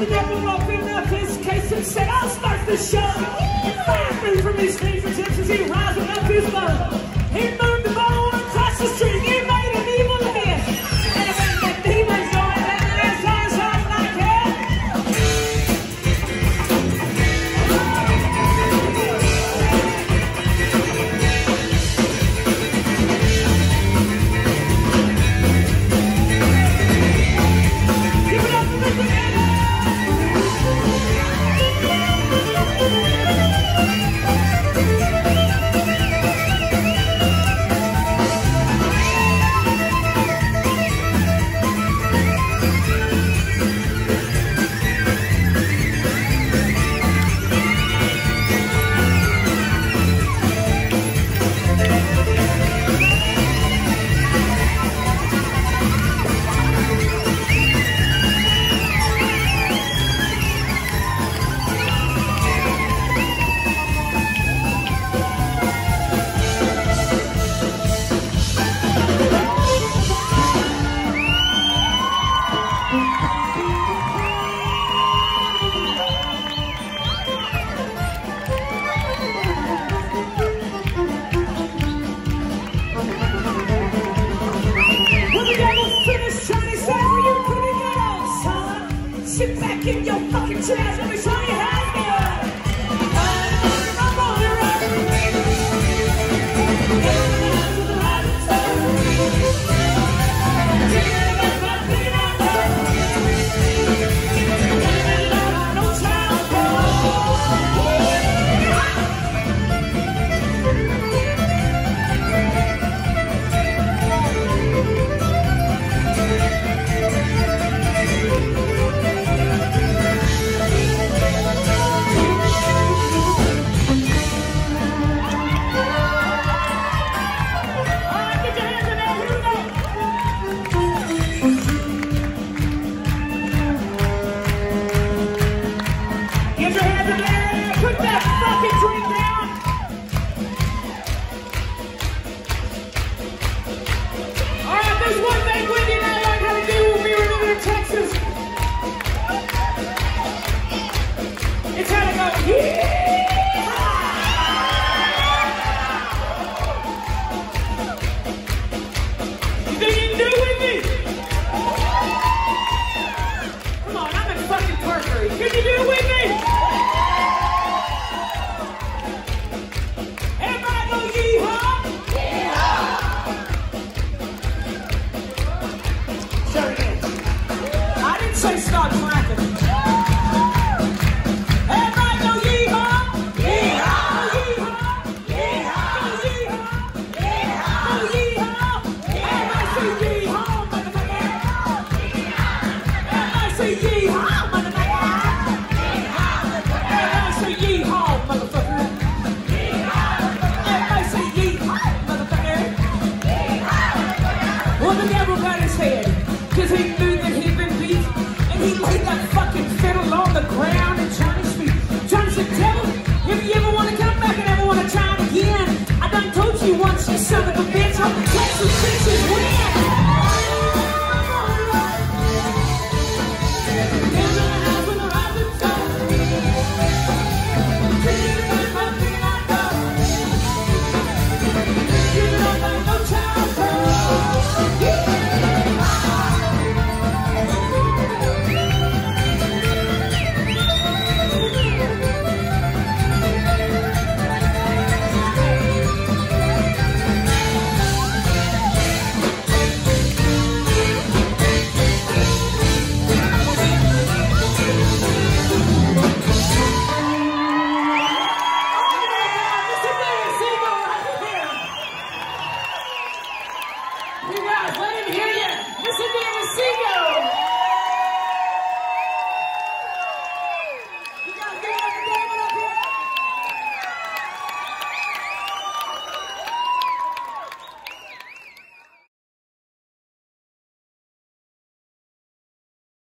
the devil opened up his case and said, I'll start the show. Fire free from his fingertips as he rising up his bow. He moved the bow across the street. He made an evil head. And it made the demons go in his eyes out like hell. Give it up for the banana. Sit back in your fucking chair, let me show you how to do it. I'm on the road.